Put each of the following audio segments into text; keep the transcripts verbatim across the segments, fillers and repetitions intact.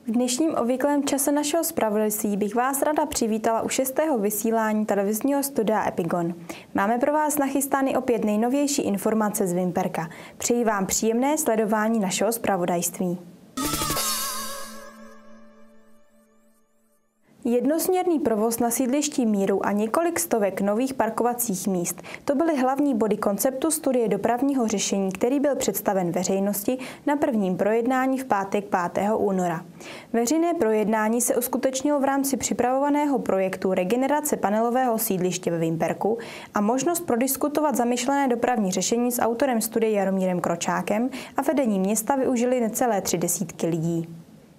V dnešním obvyklém čase našeho zpravodajství bych vás ráda přivítala u šestého vysílání televizního studia Epigon. Máme pro vás nachystány opět nejnovější informace z Vimperka. Přeji vám příjemné sledování našeho zpravodajství. Jednosměrný provoz na sídlišti Míru a několik stovek nových parkovacích míst. To byly hlavní body konceptu studie dopravního řešení, který byl představen veřejnosti na prvním projednání v pátek pátého února. Veřejné projednání se uskutečnilo v rámci připravovaného projektu regenerace panelového sídliště ve Vimperku a možnost prodiskutovat zamýšlené dopravní řešení s autorem studie Jaromírem Kročákem a vedení města využili necelé tři desítky lidí.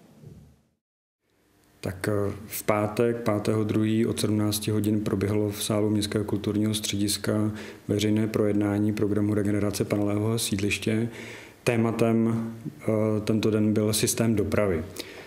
Tak v pátek pátého druhého od sedmnácti hodin proběhlo v sálu Městského kulturního střediska veřejné projednání programu regenerace panelového sídliště. Tématem tento den byl systém dopravy.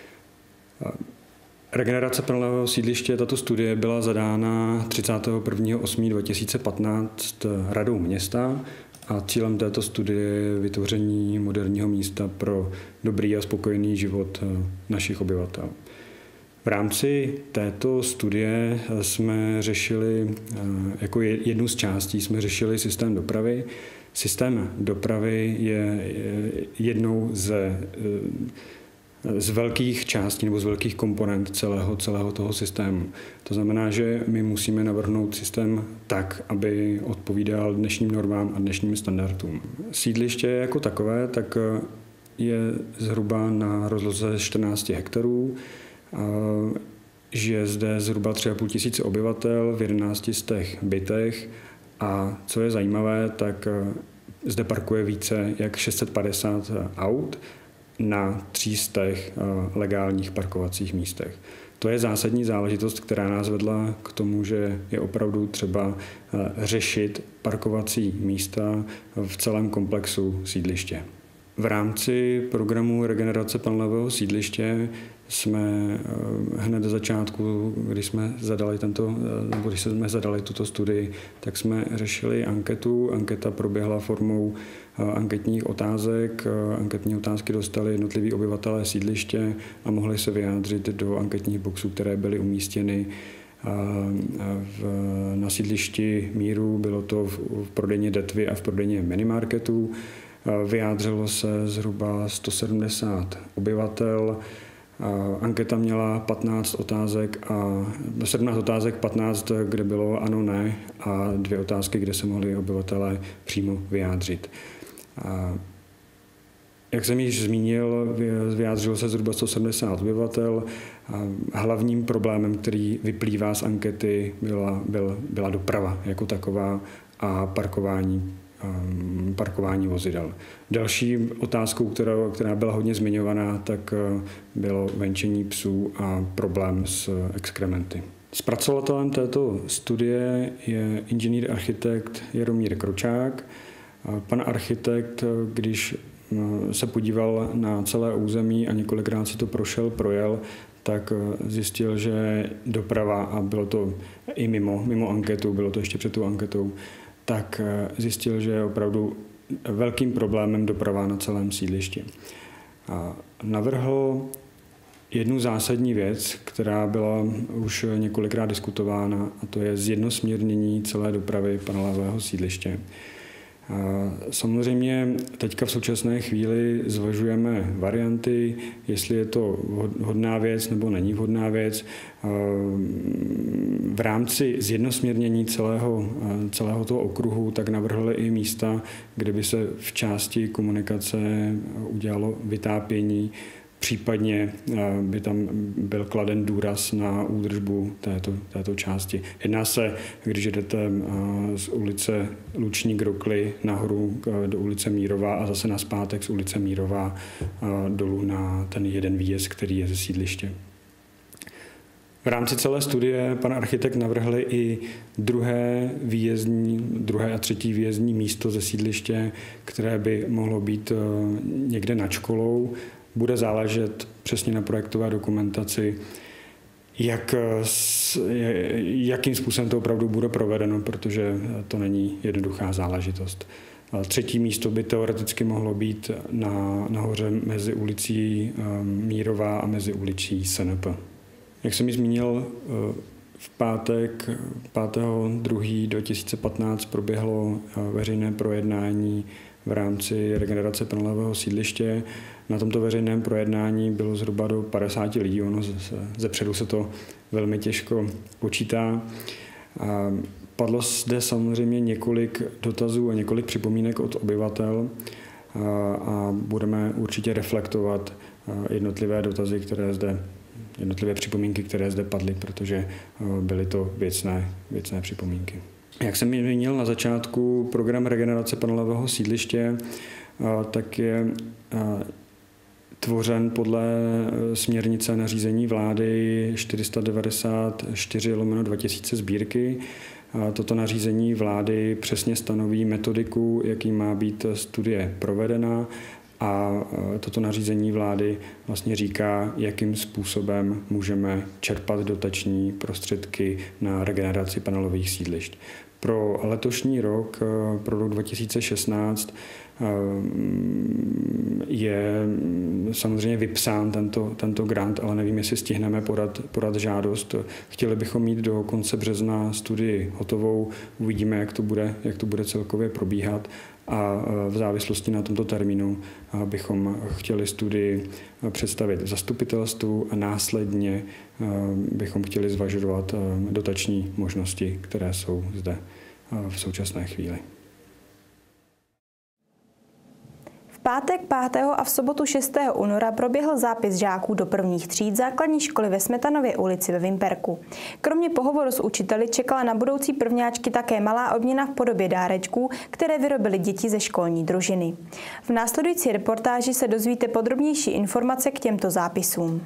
Regenerace panelového sídliště, tato studie byla zadána třicátého prvního osmého dva tisíce patnáct radou města a cílem této studie je vytvoření moderního místa pro dobrý a spokojený život našich obyvatel. V rámci této studie jsme řešili, jako jednu z částí jsme řešili systém dopravy. Systém dopravy je jednou z, z velkých částí nebo z velkých komponent celého, celého toho systému. To znamená, že my musíme navrhnout systém tak, aby odpovídal dnešním normám a dnešním standardům. Sídliště jako takové tak je zhruba na rozloze čtrnáct hektarů. Žije zde zhruba tři a půl tisíce obyvatel v jedenácti z těch bytech a co je zajímavé, tak zde parkuje více jak šest set padesát aut na tří stech legálních parkovacích místech. To je zásadní záležitost, která nás vedla k tomu, že je opravdu třeba řešit parkovací místa v celém komplexu sídliště. V rámci programu regenerace panelového sídliště jsme hned do začátku, když jsme zadali tento, nebo když jsme zadali tuto studii, tak jsme řešili anketu. Anketa proběhla formou anketních otázek. Anketní otázky dostali jednotliví obyvatelé sídliště a mohli se vyjádřit do anketních boxů, které byly umístěny v, na sídlišti Míru. Bylo to v, v prodejně Detvy a v prodejně Minimarketu. Vyjádřilo se zhruba sto sedmdesát obyvatel. Anketa měla patnáct otázek a sedmnáct otázek, patnáct, kde bylo ano, ne a dvě otázky, kde se mohli obyvatelé přímo vyjádřit. A jak jsem již zmínil, vyjádřilo se zhruba sto sedmdesát obyvatel. A hlavním problémem, který vyplývá z ankety, byla, byl, byla doprava jako taková a parkování. parkování vozidel. Další otázkou, která, která byla hodně zmiňovaná, tak bylo venčení psů a problém s exkrementy. Zpracovatelem této studie je inženýr architekt Jaromír Kročák. Pan architekt, když se podíval na celé území a několikrát si to prošel, projel, tak zjistil, že doprava, a bylo to i mimo, mimo anketu, bylo to ještě před tou anketou, tak zjistil, že je opravdu velkým problémem doprava na celém sídlišti. A navrhl jednu zásadní věc, která byla už několikrát diskutována, a to je zjednosměrnění celé dopravy panelového sídliště. A samozřejmě teďka v současné chvíli zvažujeme varianty, jestli je to vhodná věc nebo není vhodná věc. V rámci zjednosměrnění celého, celého toho okruhu tak navrhli i místa, kde by se v části komunikace udělalo vytápění, případně by tam byl kladen důraz na údržbu této, této části. Jedná se, když jdete z ulice Lučník Rokly nahoru do ulice Mírová a zase nazpátek z ulice Mírová dolů na ten jeden výjezd, který je ze sídliště. V rámci celé studie pan architekt navrhli i druhé výjezdní, druhé a třetí výjezdní místo ze sídliště, které by mohlo být někde nad školou. Bude záležet přesně na projektové dokumentaci, jak, jakým způsobem to opravdu bude provedeno, protože to není jednoduchá záležitost. Třetí místo by teoreticky mohlo být na, nahoře mezi ulicí Mírová a mezi ulicí S N P. Jak jsem ji zmínil, v pátek pátého druhého dva tisíce patnáct proběhlo veřejné projednání v rámci regenerace panelového sídliště. Na tomto veřejném projednání bylo zhruba do padesáti lidí, ono ze předu se to velmi těžko počítá. Padlo zde samozřejmě několik dotazů a několik připomínek od obyvatel a budeme určitě reflektovat jednotlivé dotazy, které zde, jednotlivé připomínky, které zde padly, protože byly to věcné, věcné připomínky. Jak jsem zmínil na začátku, program regenerace panelového sídliště tak je tvořen podle směrnice nařízení vlády čtyři sta devadesát čtyři lomeno dva tisíce sbírky. Toto nařízení vlády přesně stanoví metodiku, jaký má být studie provedena, a toto nařízení vlády vlastně říká, jakým způsobem můžeme čerpat dotační prostředky na regeneraci panelových sídlišť. Pro letošní rok, pro rok dva tisíce šestnáct, je samozřejmě vypsán tento, tento grant, ale nevím, jestli stihneme podat, podat žádost. Chtěli bychom mít do konce března studii hotovou, uvidíme, jak to bude, jak to bude celkově probíhat, a v závislosti na tomto termínu bychom chtěli studii představit v zastupitelstvu a následně bychom chtěli zvažovat dotační možnosti, které jsou zde v současné chvíli. V pátek pátého a v sobotu šestého února proběhl zápis žáků do prvních tříd základní školy ve Smetanově ulici ve Vimperku. Kromě pohovoru s učiteli čekala na budoucí prvňáčky také malá odměna v podobě dárečků, které vyrobily děti ze školní družiny. V následující reportáži se dozvíte podrobnější informace k těmto zápisům.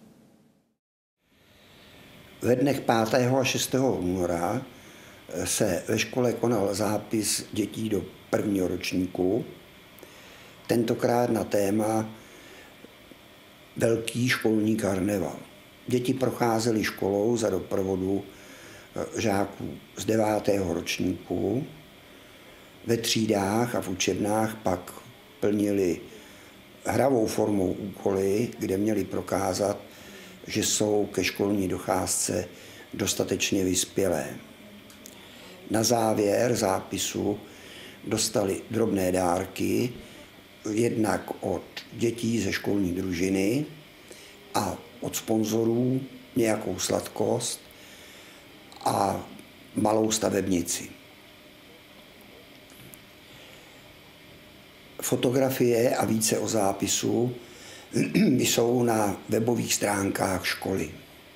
Ve dnech pátého a šestého února se ve škole konal zápis dětí do prvního ročníku, tentokrát na téma Velký školní karneval. Děti procházely školou za doprovodu žáků z devátého ročníku. Ve třídách a v učebnách pak plnili hravou formou úkoly, kde měli prokázat, že jsou ke školní docházce dostatečně vyspělé. Na závěr zápisu dostali drobné dárky, jednak od dětí ze školní družiny a od sponzorů nějakou sladkost a malou stavebnici. Fotografie a více o zápisu jsou na webových stránkách školy.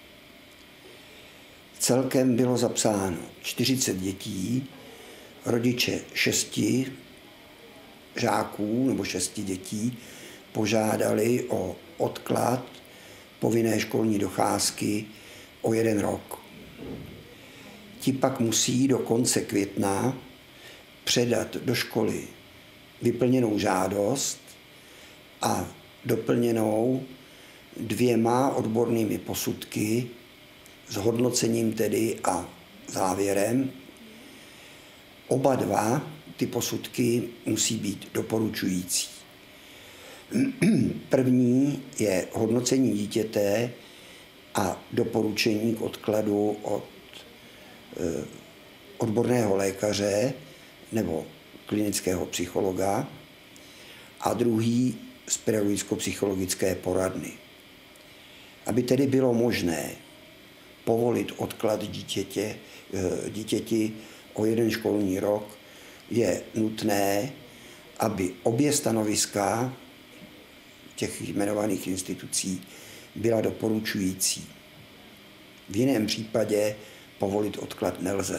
Celkem bylo zapsáno čtyřicet dětí, rodiče šesti žáků nebo šesti dětí požádali o odklad povinné školní docházky o jeden rok. Ti pak musí do konce května předat do školy vyplněnou žádost a doplněnou dvěma odbornými posudky s hodnocením tedy a závěrem. Oba dva ty posudky musí být doporučující. První je hodnocení dítěte a doporučení k odkladu od eh, odborného lékaře nebo klinického psychologa a druhý z pedagogicko-psychologické poradny. Aby tedy bylo možné povolit odklad dítěte, dítěti o jeden školní rok, je nutné, aby obě stanoviska těch jmenovaných institucí byla doporučující. V jiném případě povolit odklad nelze.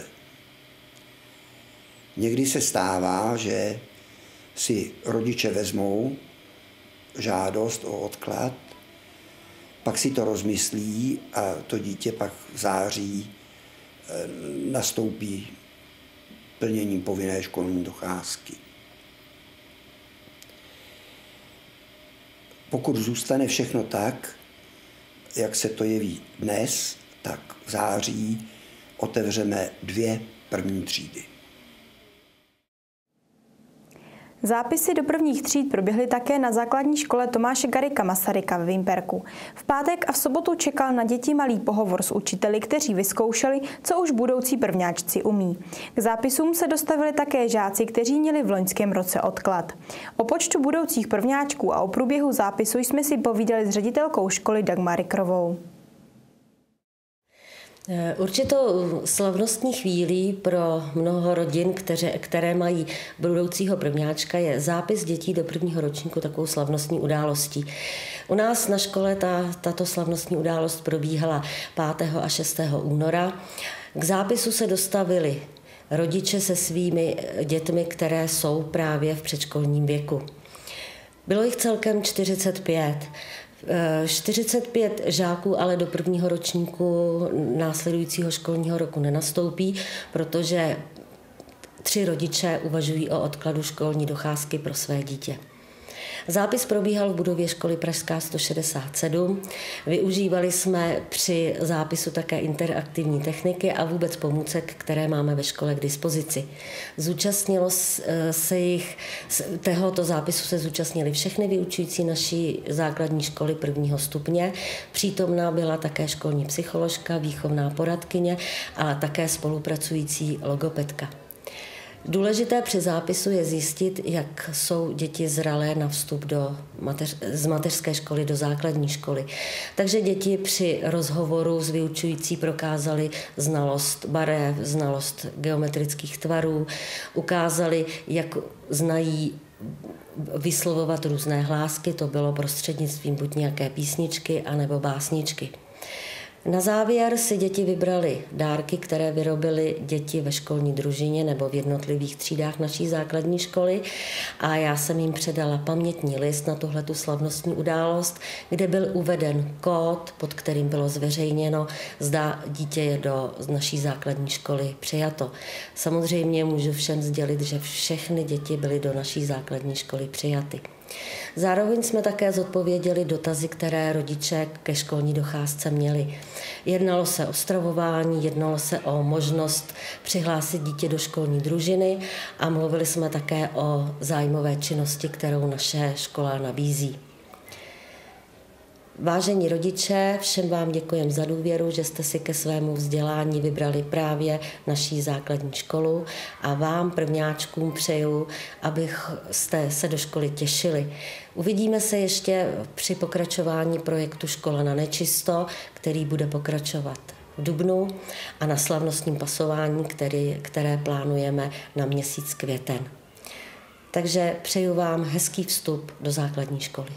Někdy se stává, že si rodiče vezmou žádost o odklad, pak si to rozmyslí a to dítě pak v září nastoupí plnění povinné školní docházky. Pokud zůstane všechno tak, jak se to jeví dnes, tak v září otevřeme dvě první třídy. Zápisy do prvních tříd proběhly také na základní škole Tomáše Garrigua Masaryka ve Vimperku. V pátek a v sobotu čekal na děti malý pohovor s učiteli, kteří vyzkoušeli, co už budoucí prvňáčci umí. K zápisům se dostavili také žáci, kteří měli v loňském roce odklad. O počtu budoucích prvňáčků a o průběhu zápisu jsme si povídali s ředitelkou školy Dagmar Rikrovou. Určitou slavnostní chvílí pro mnoho rodin, které, které mají budoucího prvňáčka, je zápis dětí do prvního ročníku takovou slavnostní událostí. U nás na škole ta, tato slavnostní událost probíhala pátého a šestého února. K zápisu se dostavili rodiče se svými dětmi, které jsou právě v předškolním věku. Bylo jich celkem čtyřicet pět. čtyřicet pět žáků ale do prvního ročníku následujícího školního roku nenastoupí, protože tři rodiče uvažují o odkladu školní docházky pro své dítě. Zápis probíhal v budově školy Pražská sto šedesát sedm. Využívali jsme při zápisu také interaktivní techniky a vůbec pomůcek, které máme ve škole k dispozici. Zúčastnilo se jich, tohoto zápisu se zúčastnili všechny vyučující naší základní školy prvního stupně. Přítomná byla také školní psycholožka, výchovná poradkyně a také spolupracující logopedka. Důležité při zápisu je zjistit, jak jsou děti zralé na vstup do mateř, z mateřské školy do základní školy. Takže děti při rozhovoru s vyučující prokázali znalost barev, znalost geometrických tvarů, ukázali, jak znají vyslovovat různé hlásky, to bylo prostřednictvím buď nějaké písničky, anebo básničky. Na závěr si děti vybrali dárky, které vyrobily děti ve školní družině nebo v jednotlivých třídách naší základní školy a já jsem jim předala pamětní list na tuhletu slavnostní událost, kde byl uveden kód, pod kterým bylo zveřejněno, zda dítě je do naší základní školy přijato. Samozřejmě můžu všem sdělit, že všechny děti byly do naší základní školy přijaty. Zároveň jsme také zodpověděli dotazy, které rodiče ke školní docházce měli. Jednalo se o stravování, jednalo se o možnost přihlásit dítě do školní družiny a mluvili jsme také o zájmové činnosti, kterou naše škola nabízí. Vážení rodiče, všem vám děkujeme za důvěru, že jste si ke svému vzdělání vybrali právě naší základní školu a vám, prvňáčkům, přeju, abyste se do školy těšili. Uvidíme se ještě při pokračování projektu Škola na nečisto, který bude pokračovat v dubnu a na slavnostním pasování, který, které plánujeme na měsíc květen. Takže přeju vám hezký vstup do základní školy.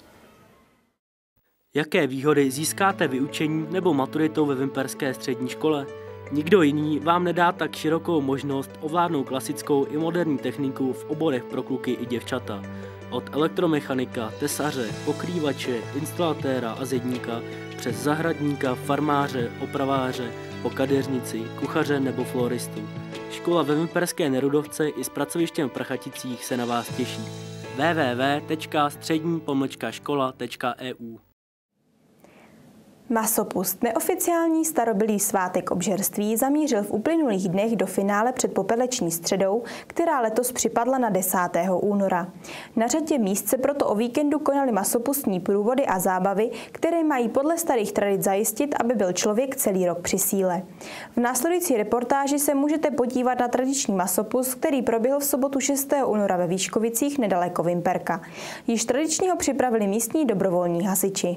Jaké výhody získáte vyučením nebo maturitou ve Vimperské střední škole? Nikdo jiný vám nedá tak širokou možnost ovládnout klasickou i moderní techniku v oborech pro kluky i děvčata. Od elektromechanika, tesaře, pokrývače, instalatéra a zedníka přes zahradníka, farmáře, opraváře, po kadeřnici, kuchaře nebo floristu. Škola ve Vimperské Nerudovce i s pracovištěm v Prachaticích se na vás těší. w w w tečka střední pomlčka škola tečka e u Masopust, neoficiální starobylý svátek obžerství, zamířil v uplynulých dnech do finále před popeleční středou, která letos připadla na desátého února. Na řadě míst se proto o víkendu konaly masopustní průvody a zábavy, které mají podle starých tradic zajistit, aby byl člověk celý rok při síle. V následující reportáži se můžete podívat na tradiční masopust, který proběhl v sobotu šestého února ve Výškovicích nedaleko Vimperka. Již tradičně ho připravili místní dobrovolní hasiči.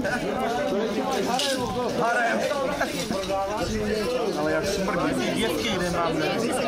Harem. Ale jak smrdí, děvky nemáme.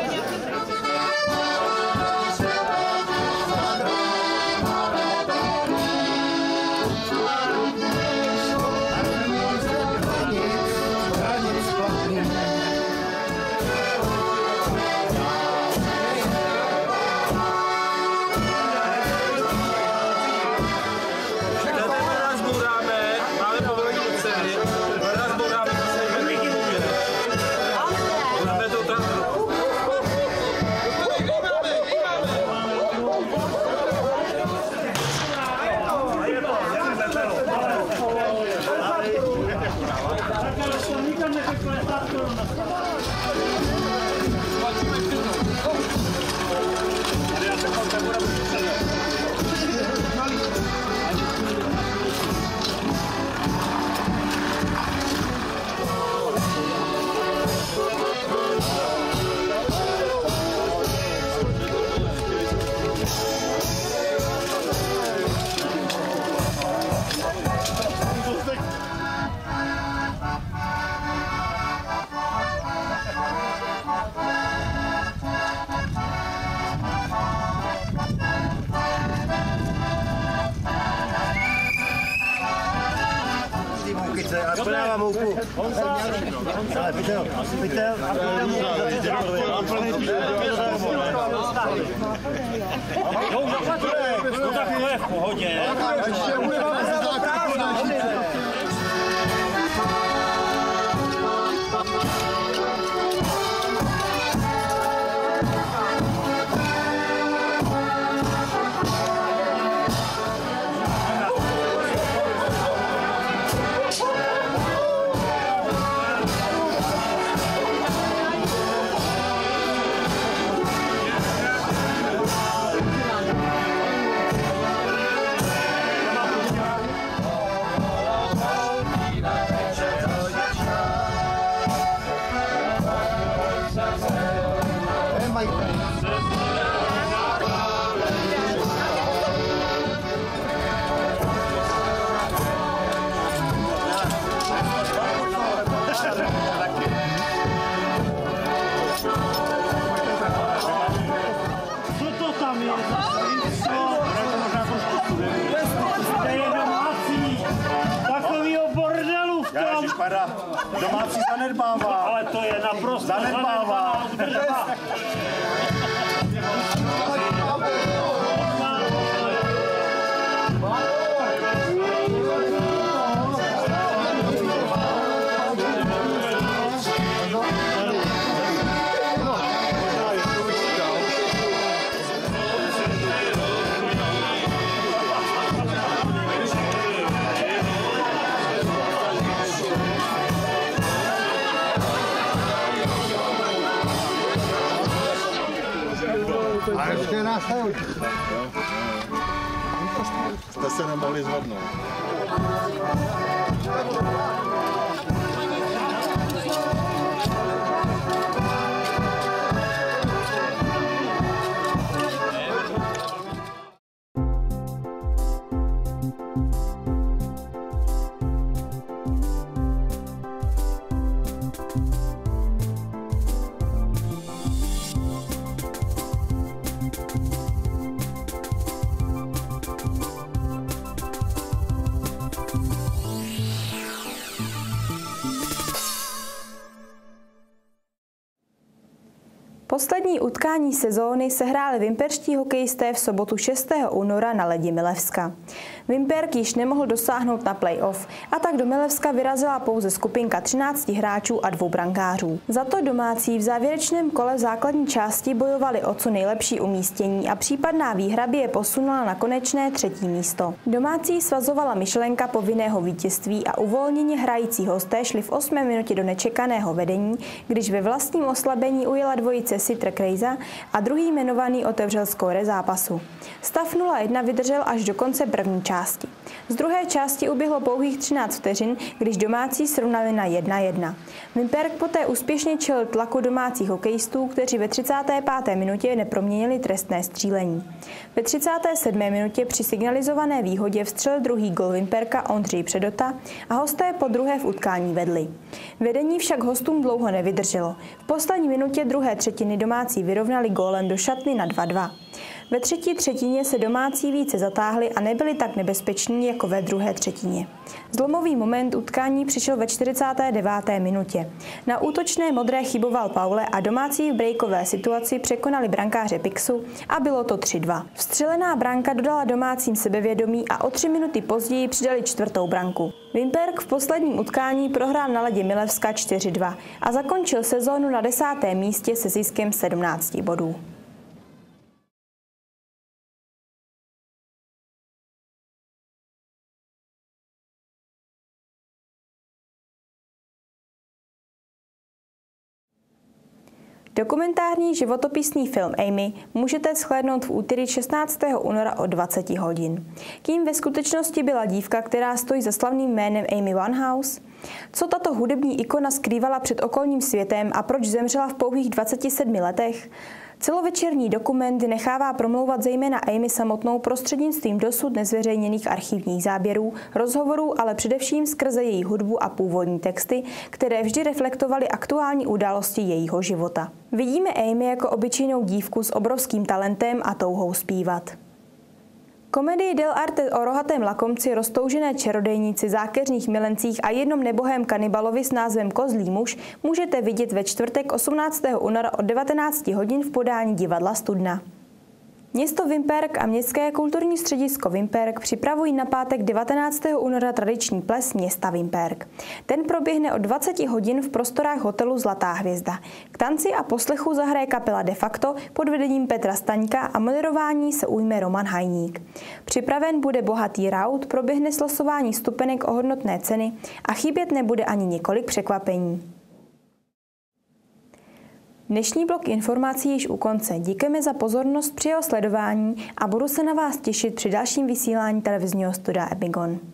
A podávám mouku. Ale pytel, pytel a No tak to je v pohodě. ještě bude vám zadávat. Domácí zanedbává. Ale to je naprosto zanedbává. A ještě nás neučí. Jste se nemohli zvednout. Poslední utkání sezóny sehráli vimperští hokejisté v sobotu šestého února na ledě Milevska. Vimperk již nemohl dosáhnout na play-off a tak do Milevska vyrazila pouze skupinka třinácti hráčů a dvou brankářů. Za to domácí v závěrečném kole základní části bojovali o co nejlepší umístění a případná výhra by je posunula na konečné třetí místo. Domácí svazovala myšlenka povinného vítězství a uvolněně hrající hosté šli v osmé minutě do nečekaného vedení, když ve vlastním oslabení ujela dvojice Sitr Krejza a druhý jmenovaný otevřel skóre zápasu. Stav nula jedna vydržel až do konce první části. části. Z druhé části uběhlo pouhých třináct vteřin, když domácí srovnali na jedna jedna. Vimperk poté úspěšně čelil tlaku domácích hokejistů, kteří ve třicáté páté minutě neproměnili trestné střílení. Ve třicáté sedmé minutě při signalizované výhodě vstřelil druhý gol Vimperka Ondřej Předota a hosté po druhé v utkání vedli. Vedení však hostům dlouho nevydrželo. V poslední minutě druhé třetiny domácí vyrovnali gólem do šatny na dva dva. Ve třetí třetině se domácí více zatáhli a nebyli tak nebezpeční jako ve druhé třetině. Zlomový moment utkání přišel ve čtyřicáté deváté minutě. Na útočné modré chyboval Paule a domácí v breakové situaci překonali brankáře Pixu a bylo to tři dva. Vstřelená branka dodala domácím sebevědomí a o tři minuty později přidali čtvrtou branku. Vimperk v posledním utkání prohrál na ledě Milevska čtyři dva a zakončil sezónu na desátém místě se ziskem sedmnácti bodů. Dokumentární životopisný film Amy můžete shlédnout v úterý šestnáctého února od dvaceti hodin. Kým ve skutečnosti byla dívka, která stojí za slavným jménem Amy Winehouse? Co tato hudební ikona skrývala před okolním světem a proč zemřela v pouhých dvaceti sedmi letech? Celovečerní dokument nechává promlouvat zejména Amy samotnou prostřednictvím dosud nezveřejněných archivních záběrů, rozhovorů, ale především skrze její hudbu a původní texty, které vždy reflektovaly aktuální události jejího života. Vidíme Amy jako obyčejnou dívku s obrovským talentem a touhou zpívat. Komedii Del Arte o rohatém lakomci, roztoužené čarodejnici, zákeřných milencích a jednom nebohém kanibalovi s názvem Kozlý muž můžete vidět ve čtvrtek osmnáctého února od devatenácti hodin v podání divadla Studna. Město Vimperk a Městské kulturní středisko Vimperk připravují na pátek devatenáctého února tradiční ples města Vimperk. Ten proběhne od dvaceti hodin v prostorách hotelu Zlatá hvězda. K tanci a poslechu zahraje kapela De facto pod vedením Petra Staňka a moderování se ujme Roman Hajník. Připraven bude bohatý raut, proběhne slosování stupenek o hodnotné ceny a chybět nebude ani několik překvapení. Dnešní blok informací již u konce. Díkujeme za pozornost při jeho sledování a budu se na vás těšit při dalším vysílání televizního studia Epigon.